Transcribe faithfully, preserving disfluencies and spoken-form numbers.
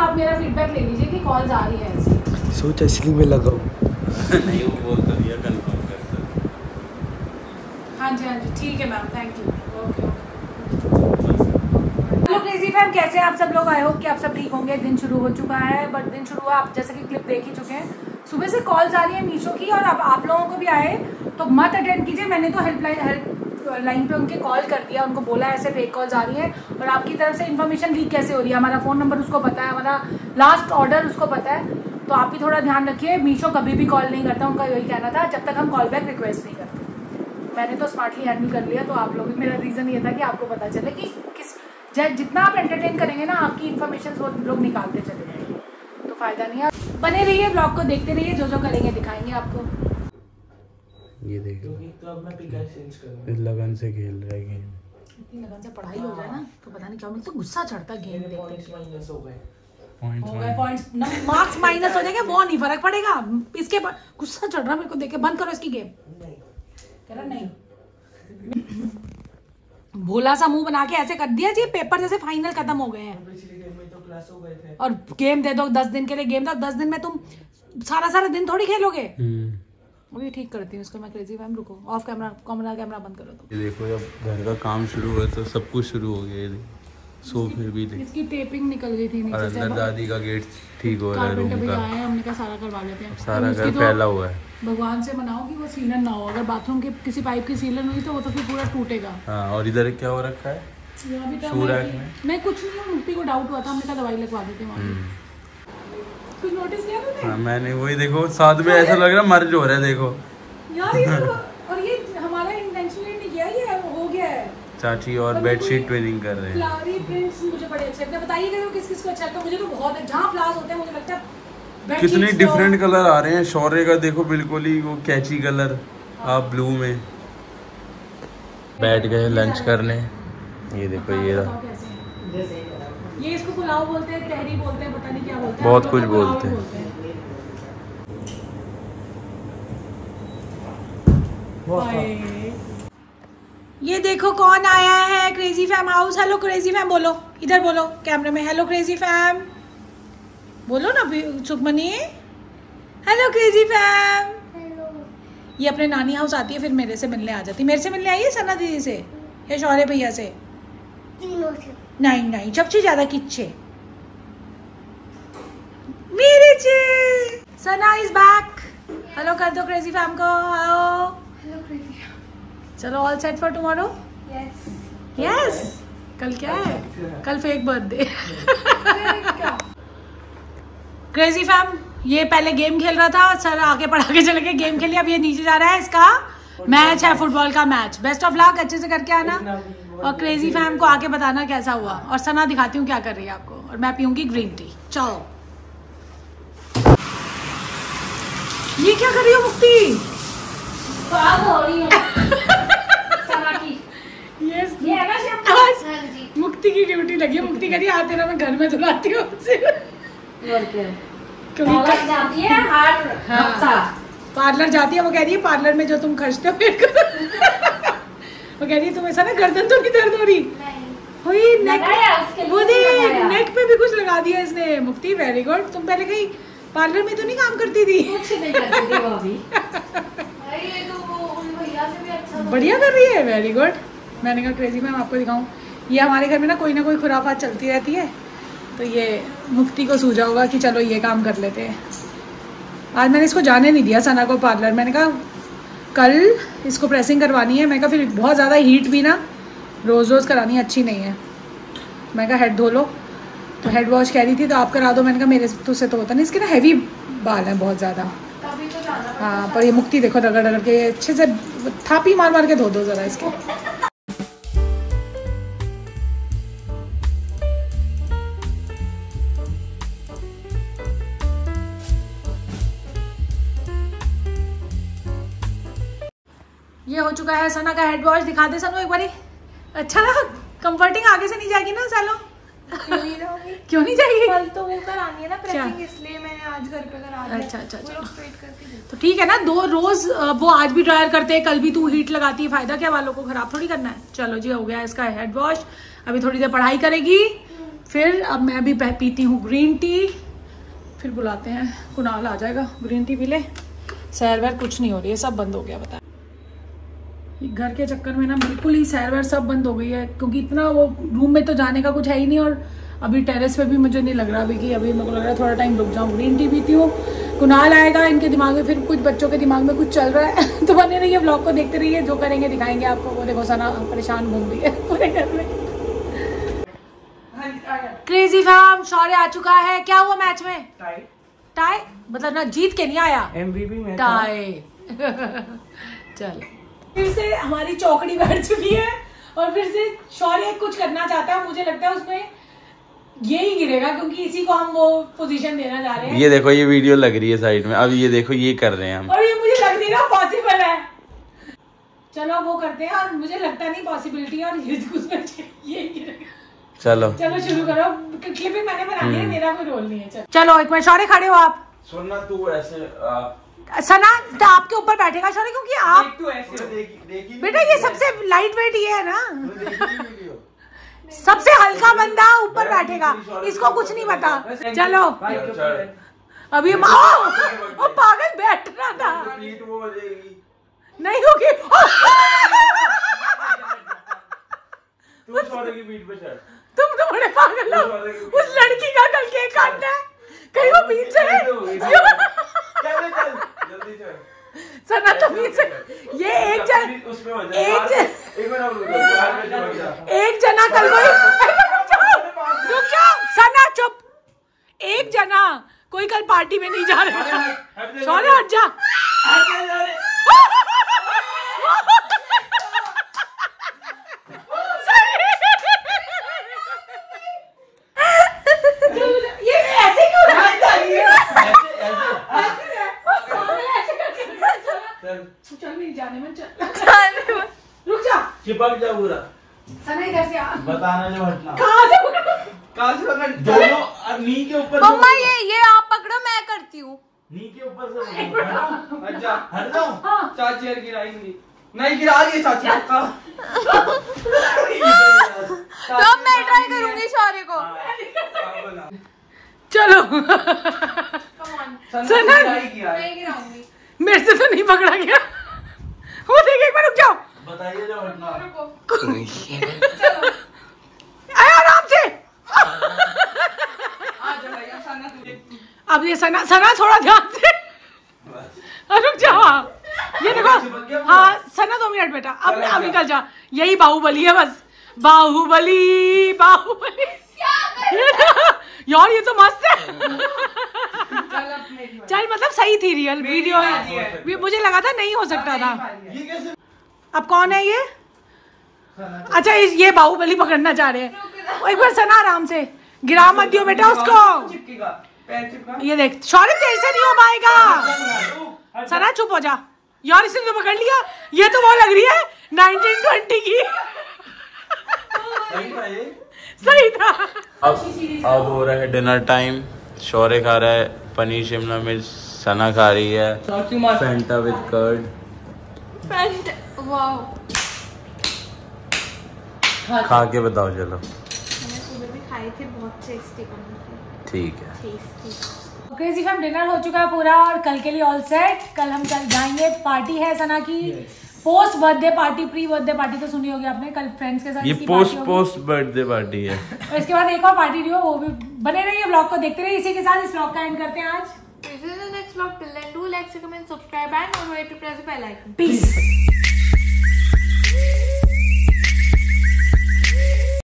आप मेरा फीडबैक ले लीजिए कि कॉल्स आ रही है ऐसी। सोचा इसलिए मैं लगा नहीं वो बोल कर दिया कंफर्म कर कर। हाँ जी हाँ जी ठीक है ma'am, thank you. Okay okay. Hello crazy fam, कैसे हैं आप सब लोग? आई होप कि आप सब ठीक होंगे। दिन शुरू हो चुका है, बट दिन शुरू हुआ आप जैसे कि क्लिप देख ही चुके हैं। सुबह से कॉल्स आ रही है मीशो की, और अब आप लोगों को भी आए तो मत अटेंड कीजिए। मैंने तो हेल्पलाइन हेल्प लाइन पे उनके कॉल कर दिया, उनको बोला ऐसे फेक कॉल्स आ रही है और आपकी तरफ से इन्फॉर्मेशन लीक कैसे हो रही है। हमारा फ़ोन नंबर उसको पता है, हमारा लास्ट ऑर्डर उसको पता है, तो आप भी थोड़ा ध्यान रखिए। मीशो कभी भी कॉल नहीं करता, उनका यही कहना था, जब तक हम कॉल बैक रिक्वेस्ट नहीं करते। मैंने तो स्मार्टली हैंडल कर लिया, तो आप लोग भी। मेरा रीज़न ये था कि आपको पता चले कि किस जितना आप एंटरटेन करेंगे ना, आपकी इन्फॉर्मेशन वो लोग निकालते चले जाएंगे, तो फायदा नहीं है। बने रहिए, ब्लॉग को देखते रहिए, जो जो करेंगे दिखाएंगे आपको। ये देखो तो अब मैं पिका चेंज करूंगा। इस लगन से खेल रहा है गेम। इतनी लगन से पढ़ाई हो जाए ना तो पता नहीं क्या, मुझे तो गुस्सा चढ़ता गेम देखते पॉइंट्स माइनस हो गए। हो गए पॉइंट्स, मार्क्स माइनस हो जाएंगे, वो नहीं फर्क पड़ेगा। इसके गुस्सा चढ़ रहा मेरे को देख के। बंद करो इसकी गेम। नहीं कह रहा नहीं, भोला सा मुंह बना के ऐसे कर दिया जी, पेपर जैसे फाइनल खत्म हो गए हैं। पिछली गेम में तो क्लास हो गए थे। और गेम दे दो, दस दिन के लिए गेम दो, दस दिन में तुम सारा सारा दिन थोड़ी खेलोगे। अभी ठीक करती हूँ इसको मैं। क्रेजी फैम रुको, ऑफ कैमरा कैमरा कैमरा बंद करो। तो ये देखो जब घर का काम शुरू हुआ तो सब कुछ शुरू हो गया। ये सो फिर भी देख, इसकी टेपिंग निकल गई थी और नीचे से। अंदर दादी का गेट ठीक हो रहा है, रूम का आए, हमने कहा सारा करवा लेते हैं। सारा घर फैला हुआ है। भगवान से मनाओ कि वो सीलन ना हो। अगर बाथरूम के किसी पाइप की सीलन हुई तो वो तो फिर पूरा टूटेगा। हाँ, और इधर क्या हो रखा है? यहाँ भी तो शू मैं, रैक में मैं कुछ नहीं, मुक्ति को डाउट हुआ था, हमने कहा दवाई लगवा देते हैं वहाँ। कुछ नोटिस किया तुमने? हाँ, मैंने वही देखो साथ में ऐसा लग रहा है मर्ज हो रहा है। देखो यार ये तो, और ये हमारा इंटेंशनली नहीं किया, ये हो गया है। चाची और बेडशीट ट्विनिंग कर रहे हैं। फ्लावरी प्रिंट्स मुझे बड़े अच्छे लगते हैं। बताइएगा किस किस को अच्छा लगता है। मुझे तो बहुत है, जहाँ फ्लावर्स होते हैं मुझे लगता है कितने डिफरेंट कलर आ रहे हैं। शौर्य का देखो बिल्कुल ही वो कैची कलर, आप ब्लू में। बैठ गए लंच करने। ये देखो ये ये इसको पुलाव बोलते हैं, तहरी बोलते हैं, पता नहीं क्या बोलते हैं, बहुत कुछ बोलते हैं। ये देखो कौन आया है, crazy fam house. Hello crazy fam बोलो, इधर बोलो कैमरे में। हेलो क्रेजी फैम बोलो ना सुखमनी। Hello crazy fam. ये अपने नानी हाउस आती है, फिर मेरे से मिलने आ जाती। मेरे से मिलने आई है सना दीदी से या शौर्य भैया से? तीनों से। नहीं नहीं, सबसे ज्यादा किच्चे मेरे चे। सना इज बैक। हेलो कर दो क्रेजी फैम को। आओ। Hello crazy. चलो all set for tomorrow. Yes yes. कल क्या है? कल फेक बर्थडे। क्रेजी फैम ये पहले गेम खेल रहा था, सर आगे पढ़ा के चले गए, गेम खेलिए। अब ये नीचे जा रहा है, इसका मैच है, फुटबॉल का मैच। बेस्ट ऑफ लक, अच्छे से करके आना। और क्रेजी फैम को आके बताना कैसा हुआ। और सना दिखाती हूँ क्या कर रही है आपको, और मैं पीऊंगी ग्रीन टी। चलो। ये क्या कर रही हो मुक्ति? हो रही है सना की। यस, ये है ना शैम्पू। हाँ जी। मुक्ति की ड्यूटी लगी है। मुक्ति कह रही है आज तेरा मैं घर में धुलाती हूँ उसे। और क्या? क्योंकि पार्लर जाती है हर हफ्ता। पार्लर जाती है, वो कह रही है पार्लर में जो तुम खर्चते हो मेरे को। वो कह रही है तुम ऐसा ना गर्दन तो नहीं दर्द हो रही? हुई नेक, वो देख नेक पे भी कुछ लगा दिया इसने। मुक्ति वेरी गुड। तुम पहले कहीं पार्लर में तो नहीं काम करती थी? कुछ नहीं करती थी वो अभी। ये तो वो उन भैया से भी अच्छा बढ़िया कर रही है, वेरी गुड। मैंने कहा क्रेजी मैम आपको दिखाऊं। ये हमारे घर में ना कोई ना कोई खुराफात चलती रहती है, तो ये मुक्ति को सूझा होगा कि चलो ये काम कर लेते हैं। आज मैंने इसको जाने नहीं दिया सना को पार्लर। मैंने कहा कल इसको प्रेसिंग करवानी है। मैं कहा फिर बहुत ज़्यादा हीट भी ना रोज़ रोज़ करानी अच्छी नहीं है। मैं कहा हेड धो लो, तो हेड वॉश कह रही थी तो आप करा दो। मैंने कहा मेरे तो से तो होता नहीं, इसके ना हैवी बाल हैं बहुत ज़्यादा। हाँ, पर ये मुक्ति देखो रगड़ रगड़ के अच्छे से थापी मार मार के धो दो ज़रा इसके। ये हो चुका है सना का हेड वॉश। दिखा दे सनो एक बारी। अच्छा ना, कंफर्टिंग। आगे से नहीं जाएगी ना सालो? क्यों नहीं जाओगी? क्यों नहीं जाएगी? कल तो वो करानी है ना प्रेसिंग, इसलिए मैंने आज घर पे करा दिया। अच्छा अच्छा अच्छा, स्ट्रेट करके तो ठीक है ना। दो रोज वो आज भी ड्रायर करते हैं, कल भी तू हीट लगाती है। फायदा क्या, वालों को खराब थोड़ी करना है। चलो जी, हो गया इसका हेड वॉश। अभी थोड़ी देर पढ़ाई करेगी, फिर अब मैं भी पीती हूँ ग्रीन टी, फिर बुलाते हैं, कुणाल आ जाएगा, ग्रीन टी पी ले। सैर वैर कुछ नहीं हो रही है, सब बंद हो गया। बता घर के चक्कर में ना बिल्कुल ही सैर वैर सब बंद हो गई है, क्योंकि इतना वो रूम में तो जाने का कुछ है ही नहीं, और अभी टेरेस पे भी मुझे नहीं लग रहा अभी कि अभी मेरे को लग रहा है थोड़ा टाइम रुक जाऊँ। ग्रीन टी पीती हूँ, कुणाल आएगा, इनके दिमाग में फिर कुछ बच्चों के दिमाग में कुछ चल रहा है तो बने रहिए, ब्लॉग को देखते रहिए, जो करेंगे दिखाएंगे आपको। वो देखो सना परेशान घूम रही है पूरे घर में। क्रेजी फैम शौर्य आ चुका है। क्या हुआ मैच में? टाई टाई मतलब ना जीत के नहीं आया, एमवीपी में टाई चल फिर से हमारी चौकड़ी बैठ चुकी है और फिर से शौर्य कुछ करना चाहता है, मुझे लगता है उसमें यही गिरेगा, क्योंकि इसी को हम वो पोजीशन देना जा रहे हैं। ये देखो ये वीडियो लग रही है साइड में, अब ये देखो ये कर रहे हैं हम, और ये मुझे लग नहीं रहा पॉसिबल है। चलो वो करते हैं, और मुझे लगता नहीं पॉसिबिलिटी, और ये उसमें यही गिरेगा। चलो चलो शुरू करो, क्लिपिंग मैंने बनानी है, मेरा कोई रोल नहीं है। चलो चलो एक मिनट, शौर्य खड़े हो आप। सुनना तू ऐसे सना तो आपके ऊपर बैठेगा शौर्य, क्योंकि आप तू ऐसे बेटा ये सबसे लाइट वेट ये है ना, सबसे हल्का बंदा ऊपर बैठेगा, इसको कुछ नहीं पता। चलो अभी ओ, ओ पागल बैठ रहा था, नहीं होगी तुम तो बड़े पागल हो। उस लड़की का कल केक काटना है, कहीं वो बीच से सना तो बीच से ये एक जन एक एक जना कल कोई रुक जाओ सना चुप, एक जना कोई कल पार्टी में नहीं जा रहे। शौर्य हट जा, ये ऐसे क्यों चल नहीं जाने में, चल रुक जा, चिपक जा पूरा। सना इधर से आ, बताना जो हटना कहाँ से पकड़, कहाँ से पकड़, दोनों नी के ऊपर। मम्मा ये ये आप पकड़ो, मैं करती हूँ। नी के ऊपर से हट जा, हट जाओ। चाची यार गिराएंगी, नहीं गिरा रही है चाची पक्का। तो अब मैं ट्राई करूंगी शौर्य को। चलो सना मैं गिराऊंगी। मेरे से तो नहीं पकड़ा गया, वो देख एक बार रुक जाओ, बताइए जो हटना। आया आराम से। आ जा भैया, सना तुझे अब ये सना सना थोड़ा ध्यान से रुक जाओ। ये देखो हाँ सना दो मिनट बेटा, अब अब निकल जा, यही बाहुबली है बस, बाहुबली बाहुबली यार ये तो मस्त है। चल मतलब सही थी, रियल वीडियो है, मुझे लगा था नहीं हो सकता था। अब कौन है ये? अच्छा ये बाहुबली पकड़ना चाह रहे हैं। एक बार सना आराम से, गिरा मत दियो बेटा उसको। ये देख शौर्य तेरे से नहीं हो पाएगा, सना चुप हो जा यार, इसने तो पकड़ लिया। ये तो वो लग रही है नाइनटीन ट्वेंटी की। सही था। अब अब हो रहा है डिनर टाइम, शौर्य खा रहा है पनीर शिमला मिर्च, सना खा रही है फैंटा विद कर्ड। वाओ, खा के बताओ चलो। मैंने सुबह भी खाई थी, बहुत टेस्टी बनी थी। ठीक है, टेस्टी। क्रेजी फैम डिनर हो चुका है पूरा, और कल के लिए ऑल सेट। कल हम चल जाएंगे, पार्टी है सना की, post birthday party, pre birthday party तो सुनी होगी आपने, कल फ्रेंड्स के साथ ये पोस्ट पोस्ट बर्थडे पार्टी है। और इसके बाद एक और पार्टी रही हो, वो भी बने रहिए, ब्लॉग को देखते रहिए। इसी के साथ इस ब्लॉग का एंड करते हैं आज। This is the next vlog. Till then, do like, comment, subscribe, and don't forget to press the bell icon. Peace.